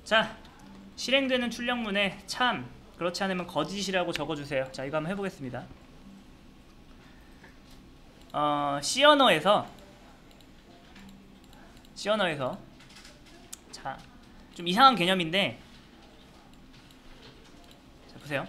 자, 실행되는 출력문에 참, 그렇지 않으면 거짓이라고 적어주세요. 자, 이거 한번 해보겠습니다. C 언어에서 자, 좀 이상한 개념인데, 자, 보세요.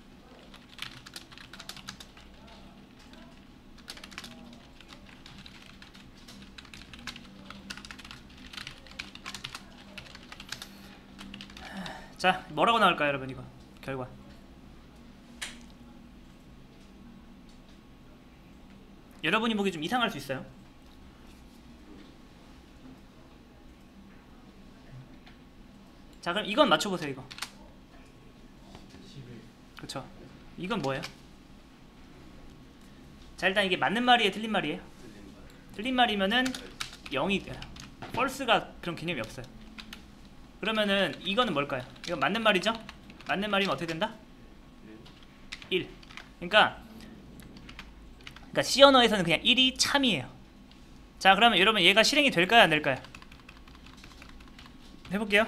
자, 뭐라고 나올까요, 여러분? 이거 결과 여러분이 보기 좀 이상할 수 있어요. 자, 그럼 이건 맞춰보세요. 이거 그쵸? 이건 뭐예요? 자, 일단 이게 맞는 말이에요, 틀린 말이에요? 틀린 말이면은 0이 돼요. false가 그런 개념이 없어요. 그러면은 이거는 뭘까요? 이건 맞는 말이죠? 맞는 말이면 어떻게 된다? 1. 그러니까 C 언어에서는 그냥 1이 참이에요. 자, 그러면 여러분 얘가 실행이 될까요, 안 될까요? 해볼게요.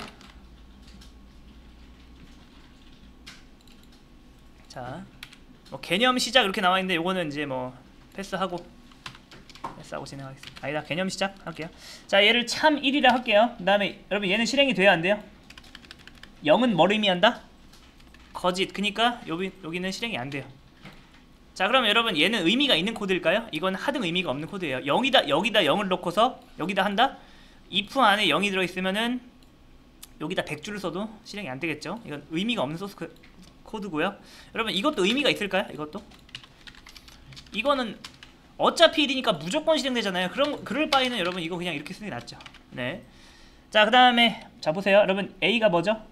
자, 뭐 개념 시작 이렇게 나와있는데 요거는 이제 뭐 패스하고 진행하겠습니다. 아니다, 개념 시작 할게요. 자, 얘를 참 1이라 할게요. 그 다음에 여러분 얘는 실행이 돼야 안 돼요? 0은 뭘 의미한다? 거짓. 그니까 여기는 실행이 안 돼요. 자, 그러면 여러분 얘는 의미가 있는 코드일까요? 이건 하등 의미가 없는 코드예요. 여기다 0을 넣고서 여기다 한다? if 안에 0이 들어있으면은 여기다 100줄을 써도 실행이 안 되겠죠? 이건 의미가 없는 소스 코드고요. 여러분 이것도 의미가 있을까요? 이거는 어차피 1이니까 무조건 실행되잖아요. 그럴 바에는 여러분 이거 그냥 이렇게 쓰는 게 낫죠. 네. 자, 그 다음에 자 보세요. 여러분 A가 뭐죠?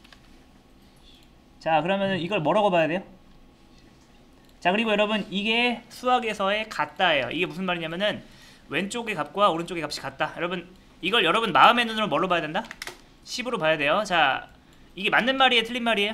자, 그러면은 이걸 뭐라고 봐야 돼요? 자, 그리고 여러분 이게 수학에서의 같다예요. 이게 무슨 말이냐면은 왼쪽의 값과 오른쪽의 값이 같다. 여러분 이걸 여러분 마음의 눈으로 뭘로 봐야 된다? 10으로 봐야 돼요. 자, 이게 맞는 말이에요, 틀린 말이에요?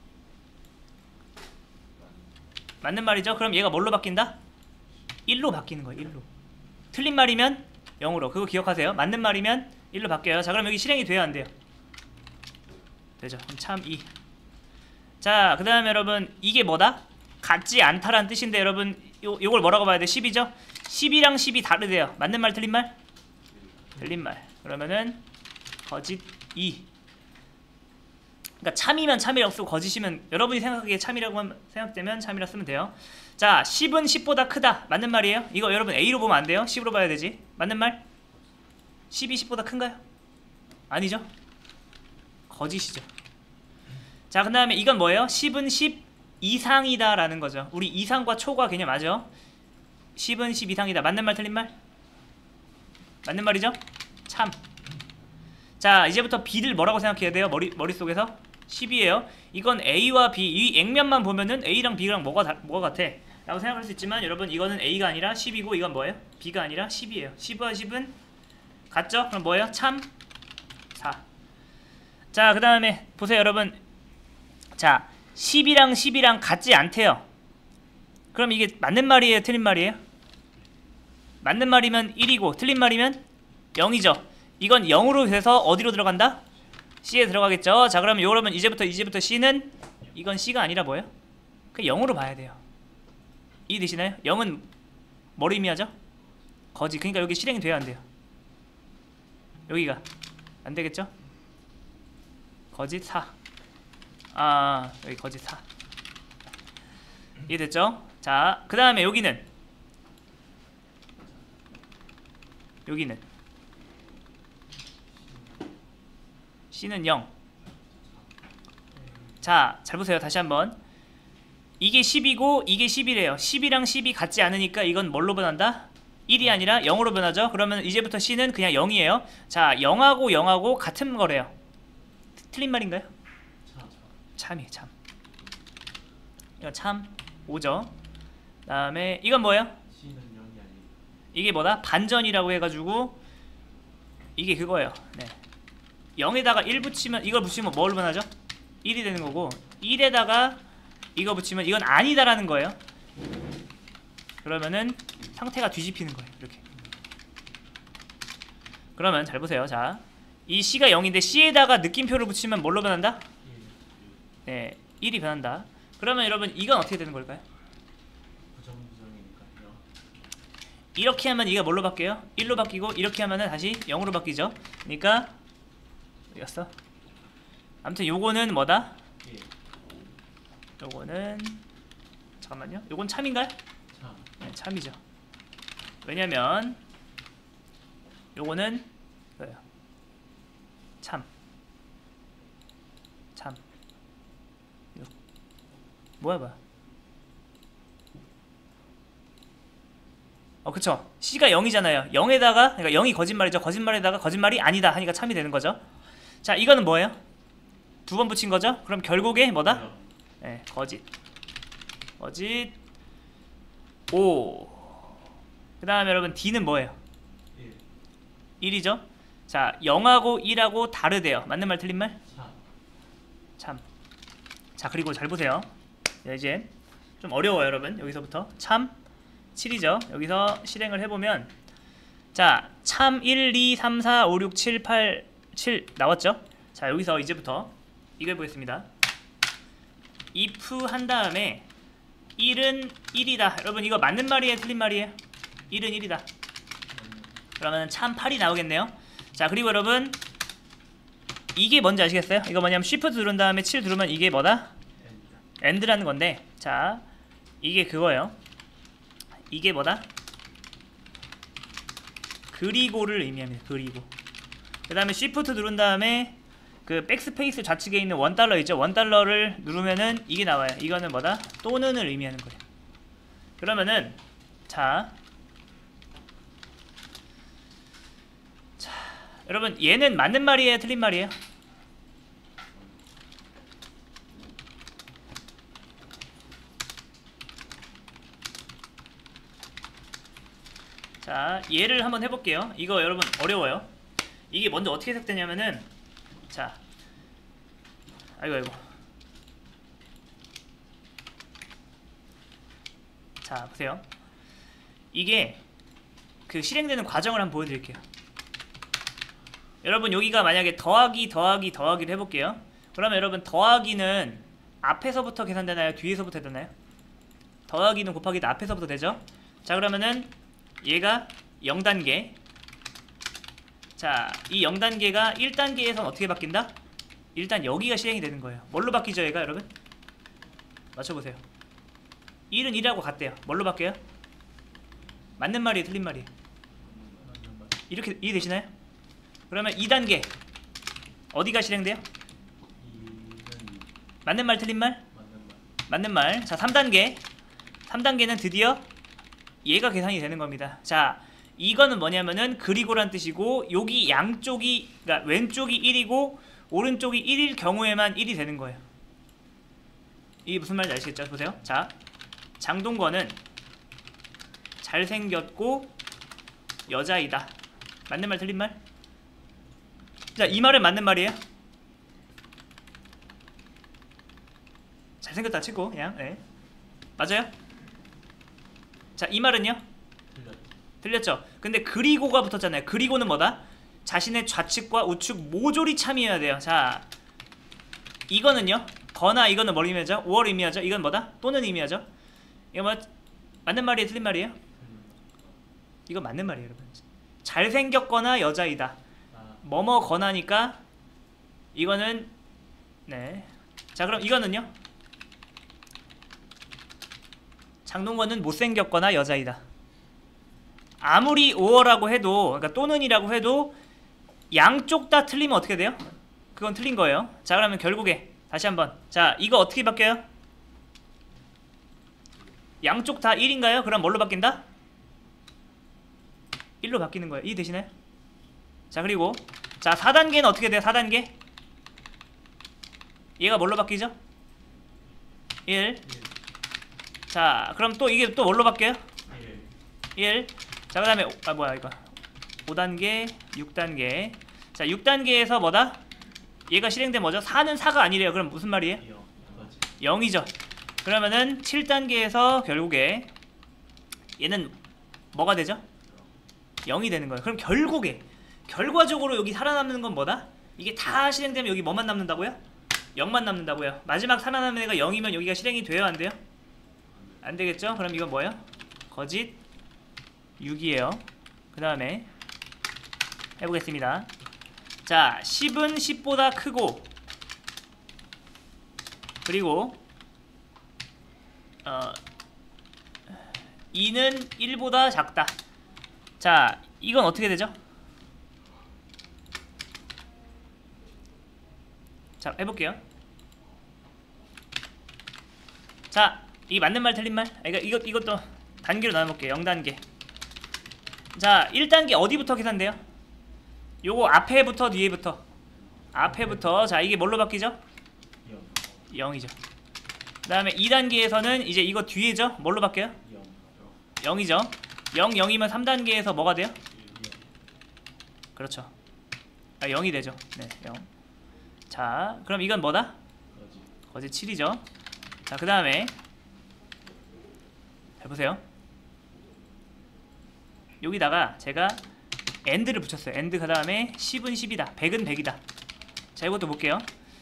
맞는 말이죠? 그럼 얘가 뭘로 바뀐다? 1로 바뀌는 거예요. 1로. 틀린 말이면 0으로. 그거 기억하세요. 맞는 말이면 1로 바뀌어요. 자, 그럼 여기 실행이 돼야 안 돼요? 되죠. 그럼 참 2. 자, 그 다음에 여러분 이게 뭐다? 같지 않다라는 뜻인데 여러분 요걸 뭐라고 봐야 돼? 10이죠? 10이랑 10이 다르대요. 맞는 말, 틀린 말? 틀린 말. 그러면은 거짓 2. 그러니까 참이면 참이라고 쓰고 거짓이면 여러분이 생각하기에 참이라고 생각되면 참이라 쓰면 돼요. 자, 10은 10보다 크다. 맞는 말이에요? 이거 여러분 A로 보면 안 돼요? 10으로 봐야 되지. 맞는 말? 10이 10보다 큰가요? 아니죠? 거짓이죠. 자, 그 다음에 이건 뭐예요? 10은 10 이상이다 라는 거죠. 우리 이상과 초과 개념 아죠? 10은 10 이상이다. 맞는 말, 틀린 말? 맞는 말이죠? 참. 자, 이제부터 B를 뭐라고 생각해야 돼요? 머릿속에서? 10이에요. 이건 A와 B, 이 액면만 보면은 A랑 B랑 뭐가 같아? 라고 생각할 수 있지만 여러분 이거는 A가 아니라 10이고 이건 뭐예요? B가 아니라 10이에요. 10과 10은 같죠? 그럼 뭐예요? 참 4. 자, 그 다음에 보세요 여러분. 자, 10이랑 같지 않대요. 그럼 이게 맞는 말이에요, 틀린 말이에요? 맞는 말이면 1이고 틀린 말이면 0이죠. 이건 0으로 돼서 어디로 들어간다? C에 들어가겠죠. 자, 그러면 여러분 이제부터 C는 이건 C가 아니라 뭐예요? 그 0으로 봐야 돼요. 이해되시나요? 0은 뭘 의미하죠? 거짓. 그러니까 여기 실행이 돼야 안 돼요. 여기가 안 되겠죠? 거짓 4. 아, 여기 거짓 4. 이해됐죠? 자, 그 다음에 여기는 C는 0. 자, 잘 보세요. 다시 한번. 이게 10이고 이게 11이에요. 10이랑 10이 같지 않으니까 이건 뭘로 변한다? 1이 아니라 0으로 변하죠. 그러면 이제부터 C는 그냥 0이에요. 자, 0하고 같은 거래요. 틀린 말인가요? 참이에요, 참. 이건 참 5죠. 그 다음에 이건 뭐예요? 이게 뭐다? 반전이라고 해가지고 이게 그거예요. 네. 0에다가 1 붙이면 이걸 붙이면 뭘 변하죠? 1이 되는 거고 1에다가 이거 붙이면 이건 아니다라는 거예요. 그러면은 상태가 뒤집히는 거예요. 이렇게. 그러면 잘 보세요. 자, 이 C가 0인데 C에다가 느낌표를 붙이면 뭘로 변한다? 네, 1이 변한다. 그러면 여러분 이건 어떻게 되는 걸까요? 부정부정이니까요. 이렇게 하면 이가 뭘로 바뀌어요? 1로 바뀌고 이렇게 하면은 다시 0으로 바뀌죠. 그러니까 어디갔어? 아무튼 요거는 뭐다? 예. 요거는 잠깐만요. 요건 참인가요? 참. 네, 참이죠. 왜냐면 요거는 뭐예요? 참. 뭐야? 그쵸. C가 0이잖아요. 0에다가 그러니까 0이 거짓말이죠. 거짓말에다가 거짓말이 아니다 하니까 참이 되는 거죠. 자, 이거는 뭐예요? 두 번 붙인 거죠? 그럼 결국에 뭐다? 네, 거짓. 오. 그 다음에 여러분 D는 뭐예요? 1이죠? 자, 0하고 1하고 다르대요. 맞는 말 틀린 말? 참. 자, 그리고 잘 보세요. 이제 좀 어려워요, 여러분. 여기서부터 참 7이죠. 여기서 실행을 해보면 자, 참 1, 2, 3, 4, 5, 6, 7, 8, 7 나왔죠? 자, 여기서 이제부터 이거 해보겠습니다. if 한 다음에 1은 1이다. 여러분 이거 맞는 말이에요? 틀린 말이에요? 1은 1이다. 그러면 참 8이 나오겠네요. 자, 그리고 여러분 이게 뭔지 아시겠어요? 이거 뭐냐면 shift 누른 다음에 7 누르면 이게 뭐다? end라는 건데, 자, 이게 그거예요. 이게 뭐다? 그리고를 의미합니다. 그리고. 그 다음에 shift 누른 다음에 그 백스페이스 좌측에 있는 $1 있죠? $1를 누르면은 이게 나와요. 이거는 뭐다? 또는을 의미하는 거예요. 그러면은 자, 여러분 얘는 맞는 말이에요? 틀린 말이에요? 자, 얘를 한번 해볼게요. 이거 여러분 어려워요. 이게 먼저 어떻게 해석되냐면은, 자, 아이고 자, 보세요. 이게 그 실행되는 과정을 한번 보여드릴게요. 여러분 여기가 만약에 더하기를 해볼게요. 그러면 여러분 더하기는 앞에서부터 계산되나요? 뒤에서부터 되나요? 더하기는 곱하기도 앞에서부터 되죠? 자, 그러면은 얘가 0단계. 자, 이 0단계가 1단계에선 어떻게 바뀐다? 일단 여기가 실행이 되는 거예요. 뭘로 바뀌죠, 얘가 여러분? 맞춰보세요. 1은 1하고 같대요. 뭘로 바뀌어요? 맞는 말이에요, 틀린 말이에요? 이렇게 이해되시나요? 그러면 2단계 어디가 실행돼요? 맞는 말, 틀린 말? 맞는 말. 자, 3단계는 드디어 얘가 계산이 되는 겁니다. 자, 이거는 뭐냐면은 그리고란 뜻이고, 여기 양쪽이, 그러니까 왼쪽이 1이고 오른쪽이 1일 경우에만 1이 되는 거예요. 이게 무슨 말인지 아시겠죠? 보세요. 자, 장동건은 잘생겼고 여자이다. 맞는 말, 틀린 말? 자, 이 말은 맞는 말이에요? 잘생겼다 치고 그냥, 네. 맞아요? 자, 이 말은요? 틀렸죠? 근데 그리고가 붙었잖아요. 그리고는 뭐다? 자신의 좌측과 우측 모조리 참여해야 돼요. 자, 이거는요? 거나 이거는 뭘 의미하죠? 5월 의미하죠? 이건 뭐다? 또는 의미하죠? 이거 뭐 맞는 말이에요? 틀린 말이에요? 이거 맞는 말이에요, 여러분. 잘생겼거나 여자이다. 뭐뭐 거나니까 이거는, 네. 자, 그럼 이거는요? 장동건은 못생겼거나 여자이다. 아무리 5어라고 해도, 그러니까 또는이라고 해도 양쪽 다 틀리면 어떻게 돼요? 그건 틀린 거예요. 자, 그러면 결국에 다시 한번, 자, 이거 어떻게 바뀌어요? 양쪽 다 1인가요? 그럼 뭘로 바뀐다? 1로 바뀌는 거예요. 이해되시나요? 자, 그리고 자, 4단계는 어떻게 돼요? 4단계 얘가 뭘로 바뀌죠? 1. 자, 그럼 또 이게 또 뭘로 바뀌어요? 1. 자, 그 다음에 뭐야 이거 5단계, 6단계. 자, 6단계에서 뭐다? 얘가 실행된 뭐죠? 4는 4가 아니래요. 그럼 무슨 말이에요? 0이죠. 그러면은 7단계에서 결국에 얘는 뭐가 되죠? 0이 되는 거예요. 그럼 결과적으로 여기 살아남는 건 뭐다? 이게 다 실행되면 여기 뭐만 남는다고요? 0만 남는다고요. 마지막 살아남는 애가 0이면 여기가 실행이 돼요 안 돼요? 안 되겠죠? 그럼 이건 뭐예요? 거짓 6이에요. 그 다음에 해보겠습니다. 자, 10은 10보다 크고, 그리고 2는 1보다 작다. 자, 이건 어떻게 되죠? 자, 해볼게요. 자, 이 맞는 말 틀린 말? 이것도 단계로 나눠볼게요. 0단계. 자, 1단계 어디부터 계산돼요? 요거 앞에부터 뒤에부터. 앞에부터. 자, 이게 뭘로 바뀌죠? 0이죠. 그 다음에 2단계에서는 이제 이거 뒤에죠? 뭘로 바뀌어요? 0이죠. 0, 0이면 3단계에서 뭐가 돼요? 그렇죠. 0이 되죠. 네, 0. 자, 그럼 이건 뭐다? 거짓 7이죠. 자, 그 다음에 잘 보세요. 여기다가 제가 AND를 붙였어요. AND 그 다음에 10은 10이다. 100은 100이다. 자, 이것도 볼게요.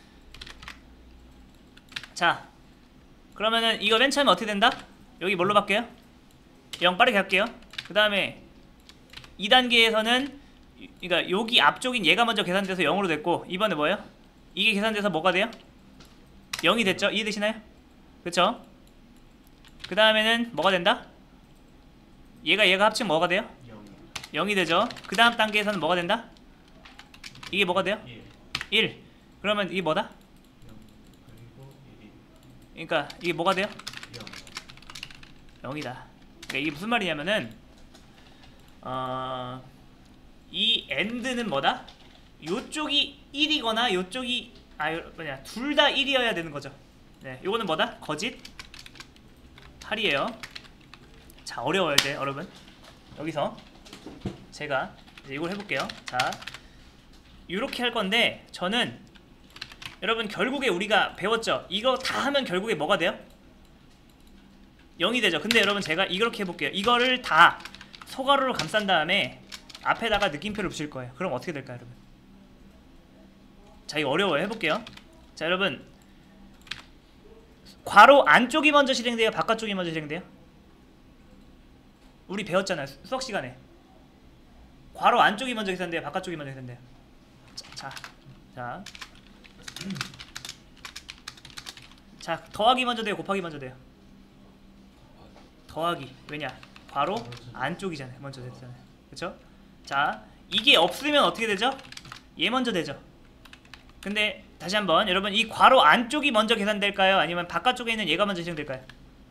자, 그러면은 이거 맨 처음에 어떻게 된다? 여기 뭘로 바뀌어요? 0 빠르게 할게요. 그 다음에 2단계에서는 그러니까 여기 앞쪽인 얘가 먼저 계산돼서 0으로 됐고, 이번에 뭐예요? 이게 계산돼서 뭐가 돼요? 0이 됐죠? 이해되시나요? 그쵸? 그 다음에는 뭐가 된다? 얘가 합치면 뭐가 돼요? 0이 되죠. 그 다음 단계에서는 뭐가 된다? 이게 뭐가 돼요? 1. 그러면 이게 뭐다? 그러니까 이게 뭐가 돼요? 0이다. 그러니까 이게 무슨 말이냐면은 이 AND는 뭐다? 요쪽이 1이거나 요쪽이 둘 다 1이어야 되는 거죠. 네, 요거는 뭐다? 거짓 8이에요. 자, 어려워요 이제 여러분. 여기서 제가 이제 이걸 해볼게요. 자, 이렇게 할 건데, 저는 여러분 결국에 우리가 배웠죠? 이거 다 하면 결국에 뭐가 돼요? 0이 되죠. 근데 여러분 제가 이렇게 해볼게요. 이거를 다 소가로로 감싼 다음에 앞에다가 느낌표를 붙일 거예요. 그럼 어떻게 될까요 여러분? 자, 이거 어려워요. 해볼게요. 자, 여러분 괄호 안쪽이 먼저 실행돼요? 바깥쪽이 먼저 실행돼요? 우리 배웠잖아요. 수학 시간에. 괄호 안쪽이 먼저 계산돼요? 바깥쪽이 먼저 계산돼요? 자, 더하기 먼저 돼요? 곱하기 먼저 돼요? 더하기. 왜냐? 괄호 안쪽이잖아요. 먼저 됐잖아요. 그쵸? 자, 이게 없으면 어떻게 되죠? 얘 먼저 되죠. 근데 다시 한번 여러분, 이 괄호 안쪽이 먼저 계산될까요? 아니면 바깥쪽에 있는 얘가 먼저 실행될까요?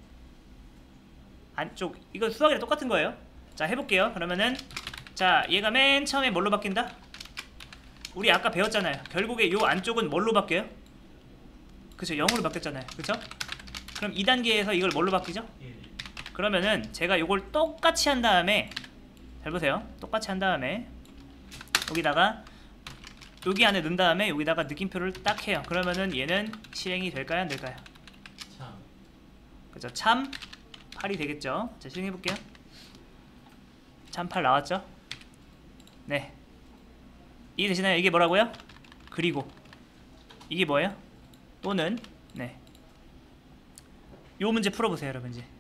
안쪽. 이거 수학이랑 똑같은 거예요. 자, 해볼게요. 그러면은 자, 얘가 맨 처음에 뭘로 바뀐다? 우리 아까 배웠잖아요. 결국에 요 안쪽은 뭘로 바뀌어요? 그쵸, 0으로 바뀌었잖아요. 그쵸? 그럼 2단계에서 이걸 뭘로 바뀌죠? 그러면은 제가 요걸 똑같이 한 다음에, 잘 보세요. 똑같이 한 다음에 여기다가 여기 안에 넣은 다음에 여기다가 느낌표를 딱 해요. 그러면은 얘는 실행이 될까요? 안 될까요? 참. 그죠? 참 8이 되겠죠? 자, 실행해볼게요. 참 8 나왔죠? 네. 이해되시나요? 이게 뭐라고요? 그리고 이게 뭐예요? 또는 네. 요 문제 풀어보세요 여러분. 이제